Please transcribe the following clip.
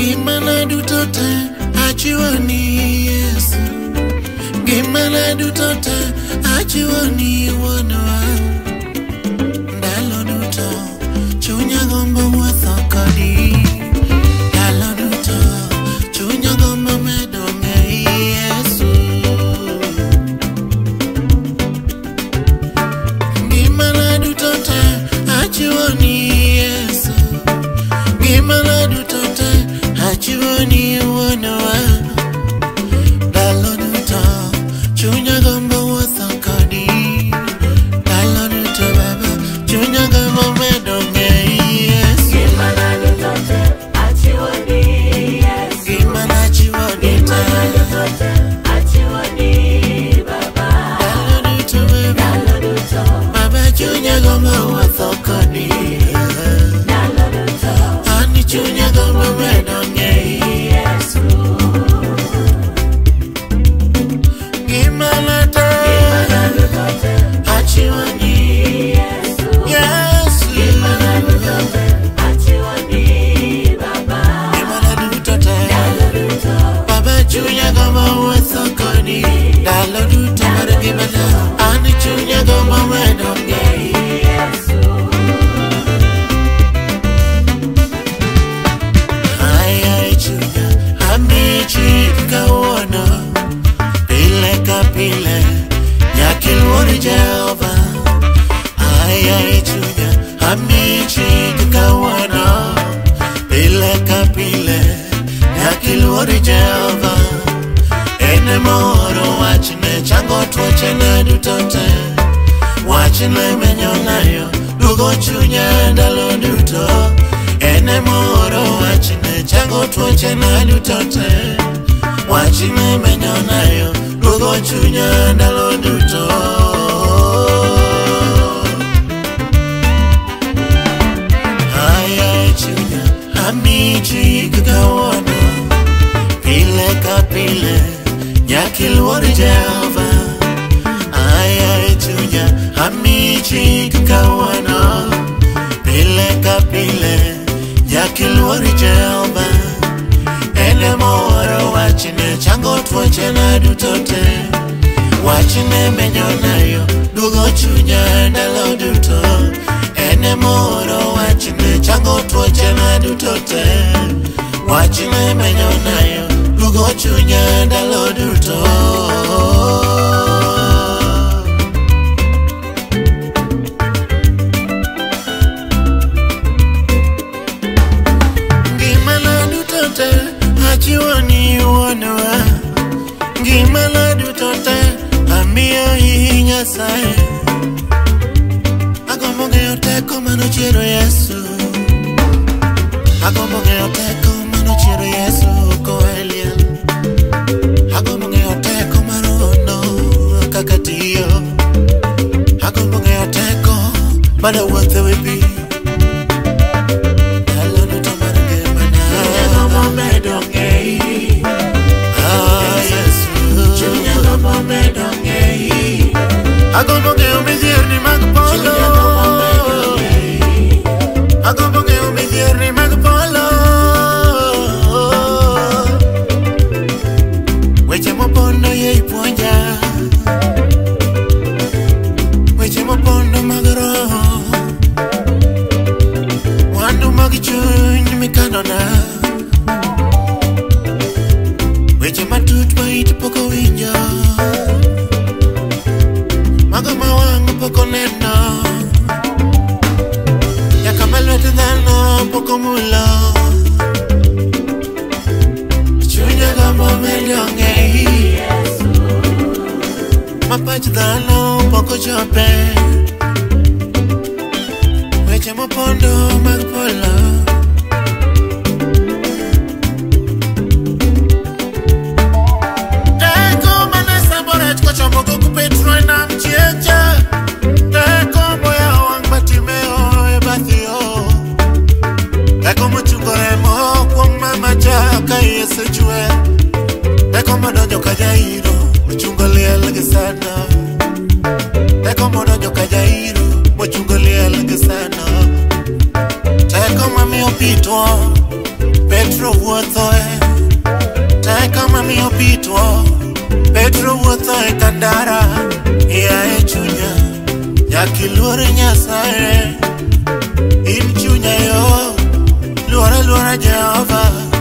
Gimana dutote achiwani Yesu, gimana dutote achiwani wanawa. Ndalo duto chunya gombo wuotho kodi, ndalo duto chunya gombo medo ng'ei Yesu. Gimana dutote achiwani Yesu, gimana dutote achiwani wanawa. Ndalo duto chunya gombo wuotho kodi, ndalo duto baba chunya gombo medo ng'ei Yesu. Gimana dutote achiwani Yesu, Gimana achiwani gimana dutote achiwani Baba. ndalo duto baba, Ndalo duto, baba chunya gombo wuotho kodi, ndalo duto, ani chunya gombo medo ng'ei Yesu. gimana te Gimana dutote achiwani Yesu, Yesu. gimana dutote achiwani Baba. Gimana dutote Ndalo duto, baba chunya gombo wuotho kodi, ndalo duto mar ngimana ani chunya gombo medo ng'ei Yesu. Ay chunya amichi kawuono, pile ka pile nyaka iluor Jehova. Ay chunya amichi kawuono, pile ka pile nyaka iluor Jehova. Ene moro wachne chango tuochene dutote, wachne menyo nayo dugo chunya ndalo duto. Ene moro wachne chango tuochene dutote, wachne menyo nayo dugo chunya ndalo duto. Ay chunya amichi kawuono, pile ka pile nyaka iluor Jehova. Ay chunya amichi kawuono, pile ka pile nyaka iluor Jehova. Ene moro wachne chango tuochene dutote, wachne menyo nayo dugo chunya ndalo duto. Ene moro wachne chango tuochene dutote, wachne menyo nayo dugo chunya ndalo duto. Gimana dutote achiwani wanawa, gimana dutote amiyo i Nyasaye. Agombo ng'eyo teko manochiero Yesu, agombo ng'eyo teko manochiero Yesu koa liel. Agombo ng'eyo teko mar ono kaka tiyo, agombo ng'eyo teko mana wuotho e wi pi. Ndalo duto mar ngimana chunya gombo medo ng'ei. Yesu chunya gombo medo ng'ei. Agombo ng'eyo midhierni mag polo, agombo ng'eyo midhierni mag polo. Weche mopondo ye ipuonja, weche mopondo mag roho, mwandu mag chuny mikanona, weche matut ma it pok owinjo, mago ma wang' pok oneno, nyaka ma lwet dhano pok omulo. Chunya gombo medo ng'ei, ma pach dhano pok ochope. Weche mopondo mag polo, teko mane sambo rech kochomo gogo Petro e nam chieng'cha, teko moya wang' Bartimeo e bath yo, teko mochungo remo kuom mama cha ka Yesu chwe, teko modonjo ka Jairo ochungo liel gi sano, teko modonjo ka Jairo mochungo liel gi sano, teko mamiyo pi tuo Petro wuothoe teka mamiyo pitwo. Petro wuothoe kandara iae chunya nyakiluore Nyasaye. In chunya yo luora luora Jehova.